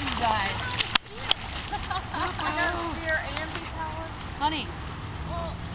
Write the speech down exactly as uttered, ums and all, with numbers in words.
you guys. I got spear and be power. Honey. Well,